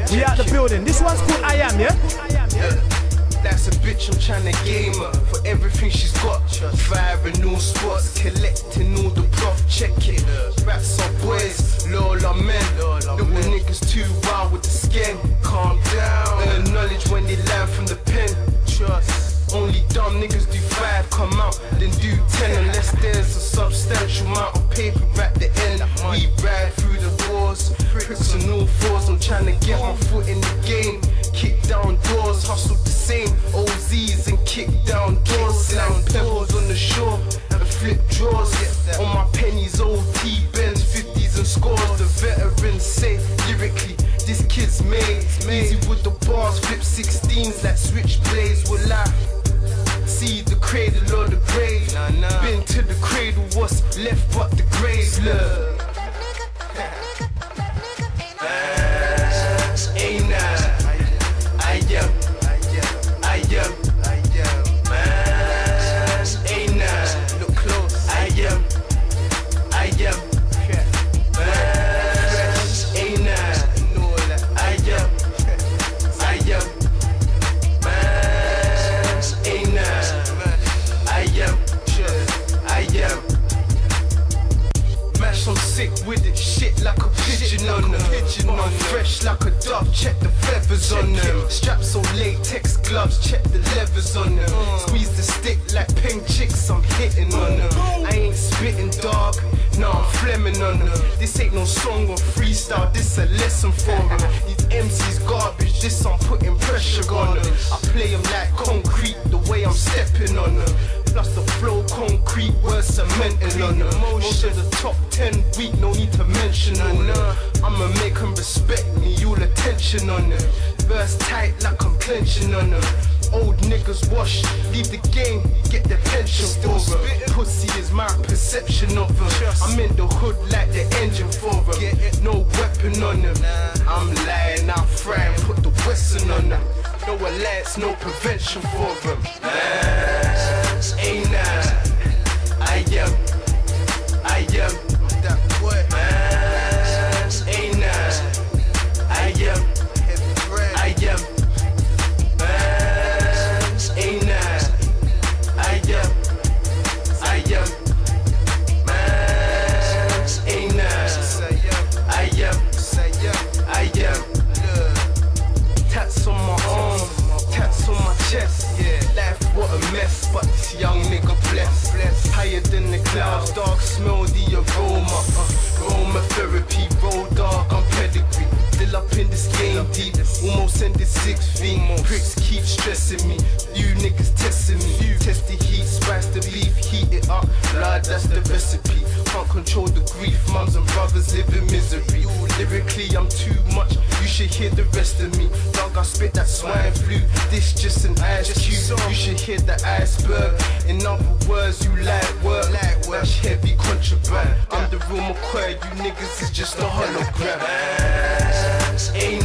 We out the building. This one's called I Am, yeah? That's a bitch, I'm tryna game her for everything she's got. Firing all spots, collecting all the prof, check it. Rats are boys, lol are men. Little niggas too wild with the skin. Calm down, earn knowledge when they learn from the pen. Trust, only dumb niggas do 5, come out, then do 10. Unless there's a substantial amount of paper at the end. We ride through the wars, pricks on all fours. I'm tryna get my foot in the game. Kick down doors, hustle the same OZs and kick down doors. Slang pebbles on the shore and flip drawers. On my pennies, old T-Bens, 50s and scores. The veterans say lyrically, this kid's made. Easy with the bars, flip 16s like switchblades. Will I see the cradle or the grave? Been to the cradle, what's left but the grave? Look. I'm sick with it, shit like a pigeon on them. I'm fresh like a dove, check the feathers on them. Straps on latex gloves, check the levers on them. Squeeze the stick like pink chicks, I'm hitting on them. I ain't spitting dog, no I'm Fleming on them. This ain't no song or freestyle, this a lesson for them. These MCs garbage, this I'm putting pressure on them. I play them like concrete, the way I'm stepping on them. Plus the flow concrete, words cementing on them. Most of the top 10 weak, no need to mention on them. I'ma make them respect me, all attention on them. Verse tight like I'm clenching on them. Old niggas wash, leave the game, get their pension for them. Pussy is my perception of them. I'm in the hood like the engine for them. No weapon on them. I'm lying, I'm frying, put the Western on them. No alliance, no prevention for them. Ain't I am that boy. Ain't I am ain't I am tats on my arm, tats on my chest. Life what a mess, but this young nigga blessed. Higher than the clouds, dark smell the aroma. Aromatherapy, roll dark, I'm pedigree. Still up in this game deep, almost ended 6 feet. Pricks keep stressing me, you niggas testing me. Test the heat, spice the beef, heat it up. Blood, that's the recipe. Can't control the grief, mums and brothers live in misery. Lyrically, I'm too much, you should hear the rest of me. Dog, I spit that swine flu, this just an ice cube. You should hear the iceberg. In other words, you like work, that's heavy contraband. I'm the real McCoy, you niggas is just a hologram. Ain't